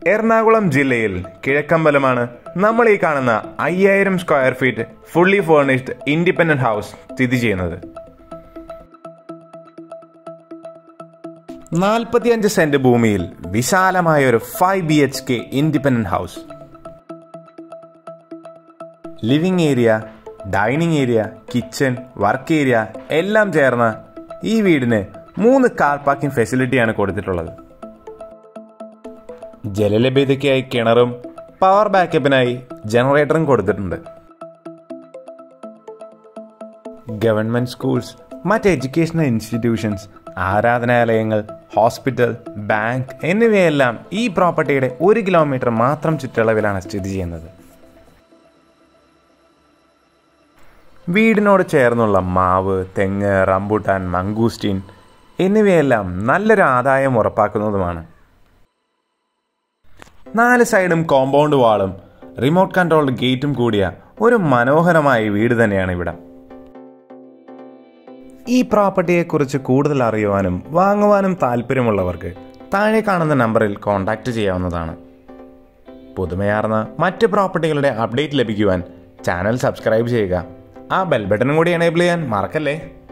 എറണാകുളം ജില്ലയിൽ കിഴക്കമ്പലമാണ് നമ്മൾ ഈ കാണുന്ന 5000 square feet fully furnished independent house സ്ഥിതി ചെയ്യുന്നത്. 45 സെന്റ് ഭൂമിയിൽ വിശാലമായ ഒരു 5 BHK independent house. Living area, dining area, kitchen, work area എല്ലാം ചേർന്ന ഈ വീടിന് 3 കാർ പാർക്കിംഗ് ഫെസിലിറ്റിയാണ് കൊടുത്തിട്ടുള്ളത്. ജലലഭ്യതയ്ക്കായി കിണറും പവർ ബാക്കപ്പിനായി ജനറേറ്ററും കൊടുത്തിട്ടുണ്ട്. ഗവൺമെന്റ് സ്കൂൾസ്, മറ്റ് എഡ്യൂക്കേഷണൽ ഇൻസ്റ്റിറ്റ്യൂഷൻസ്, ആരാധനാലയങ്ങൾ, ഹോസ്പിറ്റൽ, ബാങ്ക് എന്നിവയെല്ലാം ഈ പ്രോപ്പർട്ടിയുടെ 1 കിലോമീറ്റർ മാത്രം ചുറ്റളവിലാണ് സ്ഥിതി ചെയ്യുന്നത്. വീടിനോട് ചേർന്നുള്ള മാവ്, തെങ്ങ്, റംബുട്ടാൻ, മംഗൂസ്റ്റീൻ എന്നിവയെല്ലാം നല്ലൊരു ആദായം ഉറപ്പാക്കുന്നതുമാണ്. 4 സൈഡും കോമ്പൗണ്ട് വാളും റിമോട്ട് കൺട്രോൾഡ് ഗേറ്റും കൂടിയ ഒരു മനോഹരമായ വീട് തന്നെയാണ് ഇവിടം. ഈ പ്രോപ്പർട്ടിയെക്കുറിച്ച് കൂടുതൽ അറിയുവാനും വാങ്ങുവാനും താല്പര്യമുള്ളവർക്ക് താഴെ കാണുന്ന നമ്പറിൽ കോൺടാക്റ്റ് ചെയ്യാവുന്നതാണ്. പുതുമയാർന്ന മറ്റ് പ്രോപ്പർട്ടികളുടെ അപ്ഡേറ്റ് ലഭിക്കുവാൻ ചാനൽ സബ്സ്ക്രൈബ് ചെയ്യുക. ആ ബെൽ ബട്ടണും കൂടി എനേബിൾ ചെയ്യാൻ മറക്കല്ലേ.